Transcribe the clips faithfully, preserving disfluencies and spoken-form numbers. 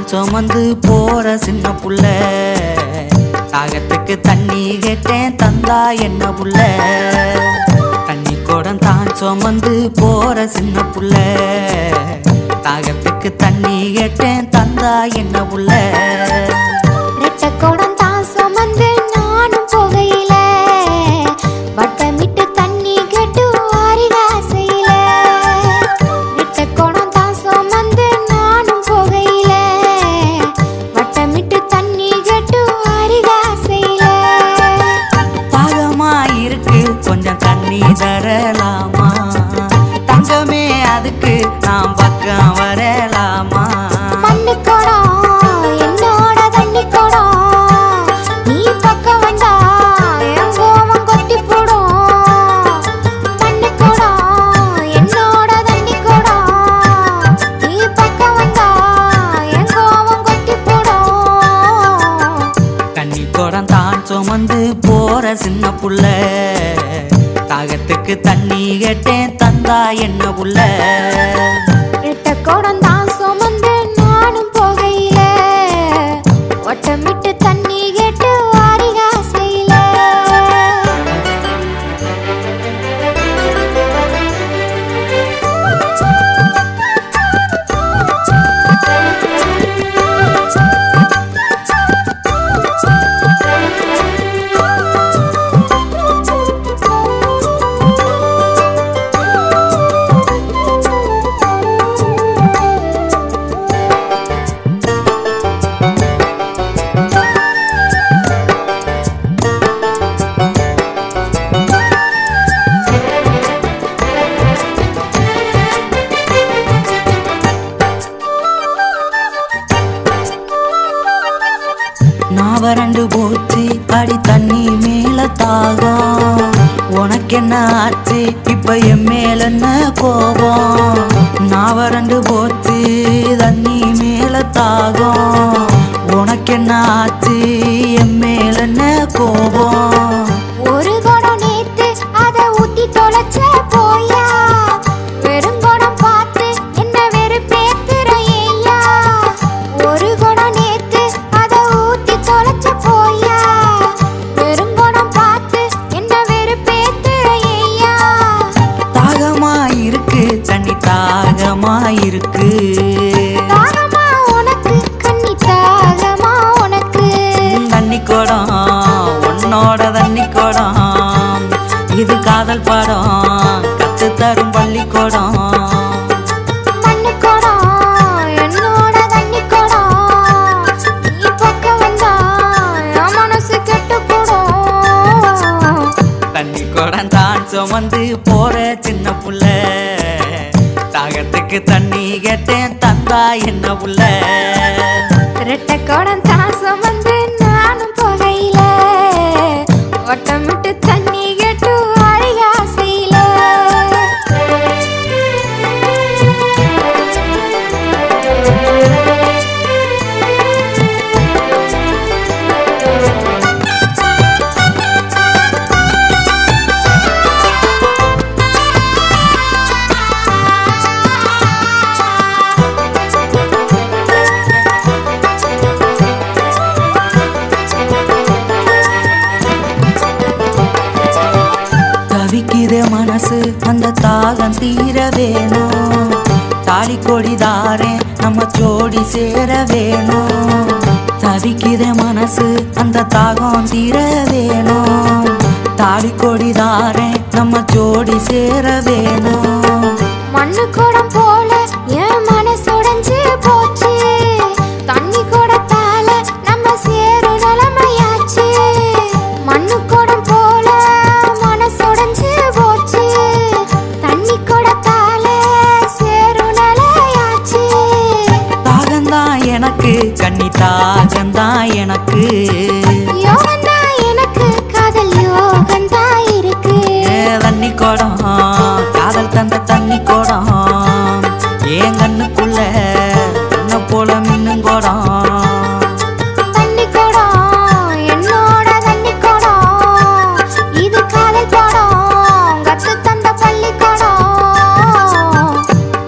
சுமந்து போற சின்ன புள்ள தாகத்துக்கு தண்ணி கேட்டேன் தந்தா என்ன புள்ள தண்ணி குடம் தான் சுமந்து போற சின்ன புள்ள தாகத்துக்கு தண்ணி கேட்டேன் தந்தா என்ன புள்ள ரெட்ட குடம் தான் சுமந்து நானும் போகையில வட்டமிட்டு தண்ணி கேட்டு வாரிகாசையில ரெட்ட குடம் தான் சுமந்து நானும் போகையில வட்டமிட்டு தண்ணி கேட்டு வாரிகாசையில தாகமா இருக்கு கொஞ்சம் தண்ணி தரலாமா தங்கமே அதுக்கு நாம் பக்கம் வரலாமா மண்ணு குடம் என்னோட தண்ணி குடம் நீ பக்கம் வந்தா என் கோவம் கொட்டி போடும் மண்ணு குடம் என்னோட தண்ணி குடம் நீ பக்கம் வந்தா என் கோவம் கொட்டி போடும் தண்ணி குடம் தான் சுமந்து போற சின்ன புள்ள தாகத்துக்கு தண்ணி கேட்டேன் தந்தா என்ன புள்ள ரெட்ட குடம் தான் சுமந்து நானும் போகையில வட்டமிட்டு தண்ணி கேட்டு வாரிகாசையில நான் வறண்டு போச்சு அடி தண்ணி மேல தாகம் உனக்கு என்ன ஆச்சு இப்ப என் மேல என்ன கோபம் நான் வறண்டு போச்சு தண்ணி மேல தாகம் உனக்கு என்ன ஆச்சு என் மேல என்ன கோபம் ஒரு குடம் நேத்து அத ஊத்தி தொலைச்ச போயா வெறும் குடம் பார்த்து என்ன வெறுப்பேத்துற ஏயா ஒரு குடம் நேத்து அத ஊத்தி தொலைச்ச போயா வெறும் குடம் பார்த்து என்ன வெறுப்பேத்துற ஏயா தாகமா இருக்கு தண்ணி தாகமா இருக்கு தாகமா உனக்கு கண்ணி தாகமா உனக்கு தண்ணி குடம் உன்னோட தண்ணி குடம் இது காதல் படம் கத்து தரும் பள்ளிக்கூடம் மண்ணு குடம் என்னோட தண்ணி குடம் நீ பக்கம் வந்தா என் மனசு கெட்டு போடும் தண்ணி குடம் தான் சுமந்து போற சின்ன புள்ள தாகத்துக்கு தண்ணி கேட்டேன் தந்தா என்ன புள்ள ரெட்ட குடம் தான் சுமந்து நானும் போகையில வட்டமிட்டு தண்ணி கேட்டு வாரிகாசையில தவிக்கிற மனசு அந்த தாகம் தீர வேணும் தாலி கொடி தாரேன் நம்ம ஜோடி சேர வேணும் தவிக்கிற மனசு அந்த தாகம் தீர வேணும் தாலி கொடி தாரேன் நம்ம ஜோடி சேர வேணும் மண்ணு குடம் போல என் மனசுடைஞ்சு போச்சு தண்ணி குடத்தால நம்ம சேரு நிலைமையாச்சு மண்ணு குடம் போல மனசுடைஞ்சு போச்சு தண்ணி குடத்தால சேரு நிலையாச்சு தாகந்தான் எனக்கு கண்ணி தாகந்தான் எனக்கு யோகந்தான் எனக்கு காதல் யோகந்தான் இருக்கு ஏ தண்ணி குடம் காதல் தந்த தண்ணி குடம் ஏன் கண்ணுக்குள்ள என்ன போல மின்னும் குடம் தண்ணி குடம் என்னோட தண்ணி குடம் இது காதல் படம் கத்து தந்த பள்ளி குடம் தண்ணி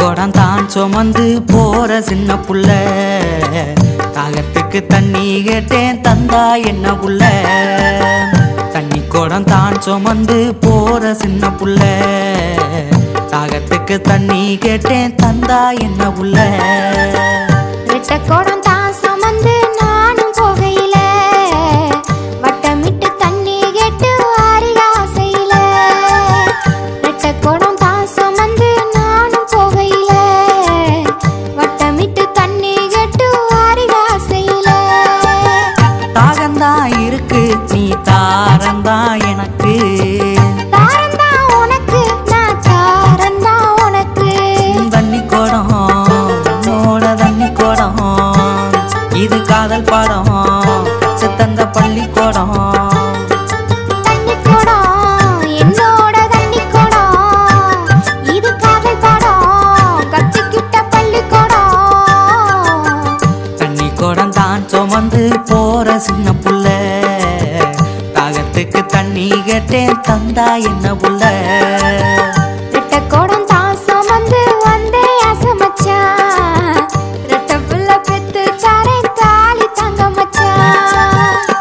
குடம் தான் சுமந்து போற சின்ன புள்ள தாகத்துக்கு தண்ணி கேட்டேன் தந்தா என்ன புள்ள தண்ணி குடம் தான் சுமந்து போற சின்ன புள்ள தாகத்துக்கு தண்ணி கேட்டேன் தந்தா என்ன புள்ள ரெட்ட குடம் தான் சுமந்து நானும் போகையில வட்டமிட்டு தண்ணி கேட்டு அரிகாசையில ரெட்ட குடம் தான் சுமந்து நானும் போகையில வட்டமிட்டு தண்ணி கேட்டு அரிகாசையில தாகந்தா இருக்கு நீ தாரந்தா எனக்கு தாரந்தா உனக்கு நான் தாரந்தா உனக்கு தண்ணி குடம் உன்னோட தண்ணி குடம் இது காதல் பாடம் கச்சு தந்த பள்ளிக்கூடம் தண்ணி குடம் என்னோட தண்ணி குடம் இது காதல் பாடம் கத்துக்கிட்ட பள்ளிக்கூடம் தண்ணி குடம் தான் சுமந்து போற சின்ன புள்ள தாகத்துக்கு தண்ணி கேட்டேன் தந்தா என்ன புள்ள ரெட்ட குடம் தான் சுமந்து வந்தே அசமச்சான் ரெட்ட புள்ள பெத்து தாரே தாலி தங்க மச்சான்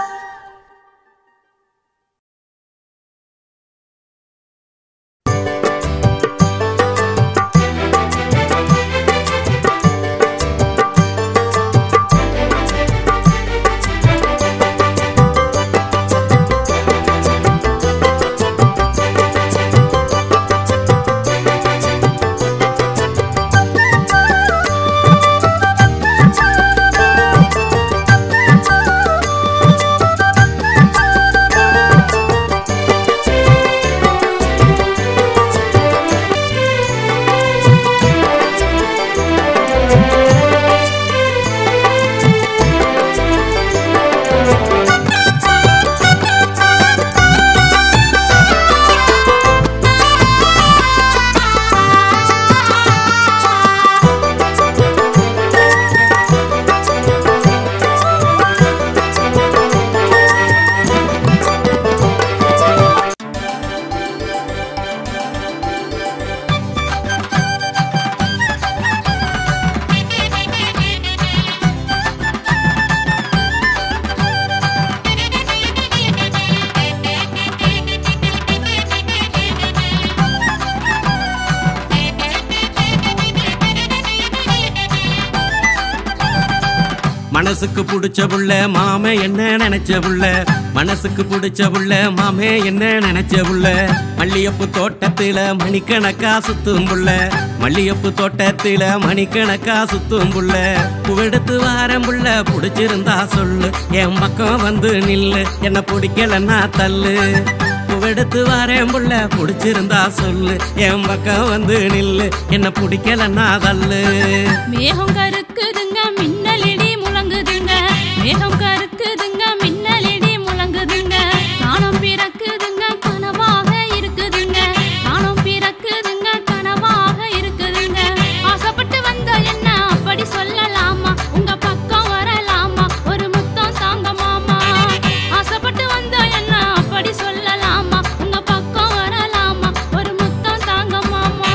மனசுக்கு பிடிச்ச புள்ள மாமே என்ன நினைச்ச புள்ள மனசுக்கு பிடிச்ச புள்ள மாமே என்ன நினைச்ச புள்ள மல்லியப்பு தோட்டத்தில மணிக்கணக்கா சுத்தும் புள்ள மல்லியப்பு தோட்டத்தில மணிக்கணக்கா சுத்தும் புள்ள பூவெடுத்து வாரம் புள்ள பிடிச்சிருந்தா சொல்லு என் பக்கம் வந்து நில்லு என்ன பிடிக்கலன்னா தள்ளு பூவெடுத்து வாரேன் புள்ள பிடிச்சிருந்தா சொல்லு என் பக்கம் வந்து நில்லு என்ன பிடிக்கலன்னா தள்ளு மேகம் கருக்குதுங்க மின்னலிடி முழங்குதுங்க மேகம் கருக்குதுங்க மின்னலிடி முழங்குதுங்க காணம் பிறக்குதுங்க கனவாக இருக்குதுங்க காணம் பிறக்குதுங்க கனவாக இருக்குதுங்க ஆசைப்பட்டு வந்த என்ன அப்படி சொல்லலாமா உங்க பக்கம் வரலாமா ஒரு முத்தம் தாங்க மாமா ஆசைப்பட்டு வந்த என்ன அப்படி சொல்லலாமா உங்க பக்கம் வரலாமா ஒரு முத்தம் தாங்க மாமா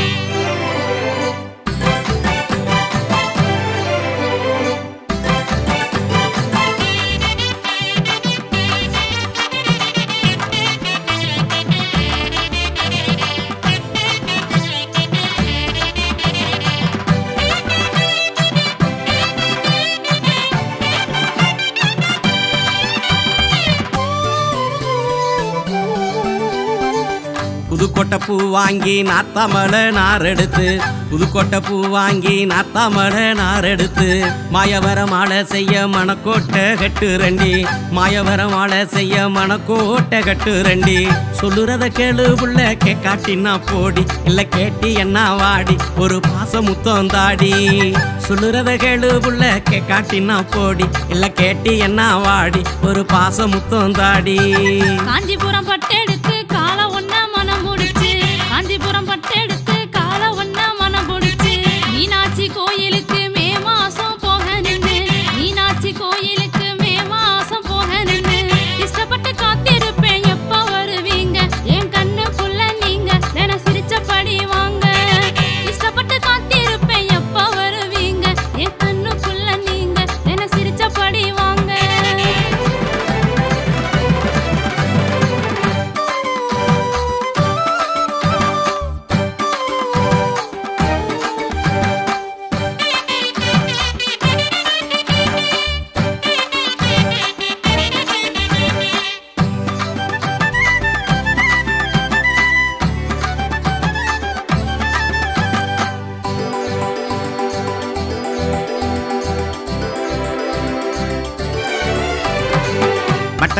புதுக்கோட்டை பூ வாங்கி நாத்தாமலை நார் எடுத்து புதுக்கோட்டை பூ வாங்கி நாத்தாமலை நார் எடுத்து மாயவர மாலை செய்ய மணக்கோட்டை கட்டு ரெண்டி மாயவர மாலை செய்ய மணக்கோட்டை கட்டு ரெண்டி சொல்லுறத கேளு புள்ள கேக்காட்டினா போடி இல்ல கேட்டி என்ன வாடி ஒரு பாச முத்தம் தாடி சொல்லுறத கேளு புள்ள கேக்காட்டினா போடி இல்ல கேட்டி என்ன வாடி ஒரு பாச முத்தம் தாடி காஞ்சிபுரம் பட்டெடுத்து கால ஒன்ன மனம் முடிச்சு காஞ்சிபுரம் பட்டெடுத்து கால ஒன்ன மனம் முடிச்சு மீனாட்சி கோயிலுக்கு மே மாசம் போக நின்று மீனாட்சி கோயிலுக்கு மே மாசம் போக நின்று இஷ்டப்பட்டு காத்திருப்பேன் எப்ப வருவீங்க என் கண்ணுக்குள்ள நீங்க தின சிரிச்சபடி வாங்க இஷ்டப்பட்டு காத்து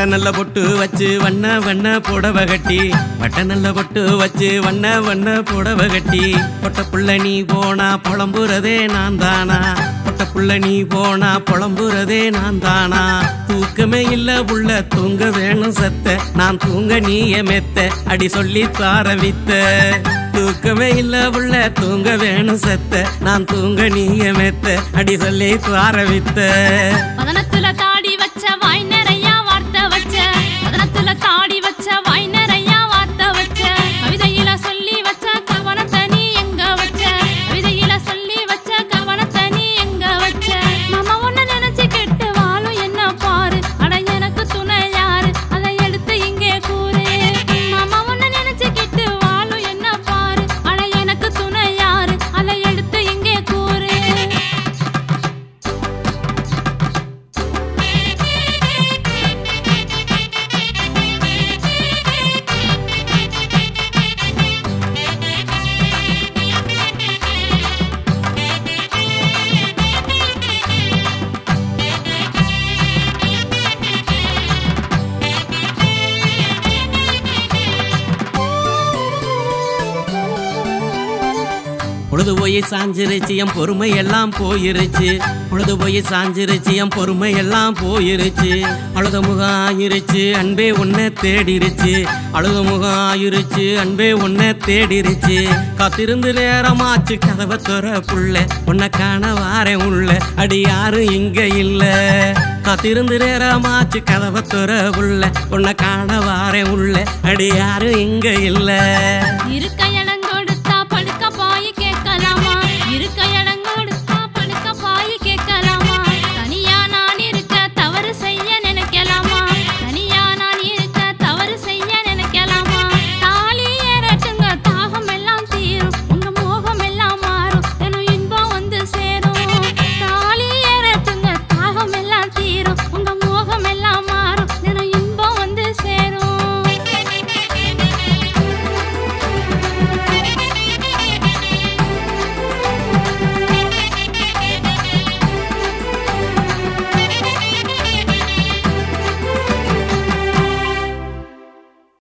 வட்ட நல்ல பொட்டு வச்சு வண்ண வண்ண புடவை கட்டி வட்ட நல்ல பொட்டு வச்சு வண்ண வண்ண புடவை கட்டி பொட்ட புள்ள நீ போனா புலம்புறதே நான் தானா பொட்ட புள்ள நீ போனா புலம்புறதே நான் தானா தூக்கமே இல்ல புள்ள தூங்க வேணும் சத்த நான் தூங்க நீய மெத்த அடி சொல்லி தாரவித்த தூக்கமே இல்ல புள்ள தூங்க வேணும் சத்த நான் தூங்க நீய மெத்த அடி சொல்லி தாரவித்த பதனத்துல தாடி வச்ச வாய் நிறையா வார்த்தை வச்ச பதனத்துல தாடி வச்ச வாய் நிறையா வார்த்தை வச்ச கவிதையில சொல்லி வச்ச கவனத்தை நீ எங்க வச்ச கவிதையில சொல்லி வச்ச கவனத்தை நீ எங்க வச்ச மாமா ஒன்ன நினைச்சு கெட்டு வாழும் என்ன பாரு அட எனக்கு துணை யாரு அதை எடுத்து இங்கே கூறு மாமா ஒன்ன நினைச்சு கெட்டு வாழும் என்ன பாரு அட எனக்கு துணை யாரு அதை எடுத்து இங்கே கூறு பொழுது போய் சாஞ்சிருச்சு என் பொறுமை எல்லாம் போயிருச்சு பொழுது போய் சாஞ்சிருச்சு என் பொறுமை எல்லாம் போயிருச்சு அழுத முகம் ஆயிருச்சு அன்பே உன்னை தேடிருச்சு அழுத முகம் ஆயிருச்சு அன்பே உன்னை தேடிருச்சு காத்திருந்து நேரமாச்சு கதவை துற புள்ள உன்னை காண வாரேன் உள்ள அடி யாரும் இங்க இல்ல காத்திருந்து நேரமாச்சு கதவை துற புள்ள உன்னை காண வாரேன் உள்ள அடி யாரும் இங்க இல்ல இருக்க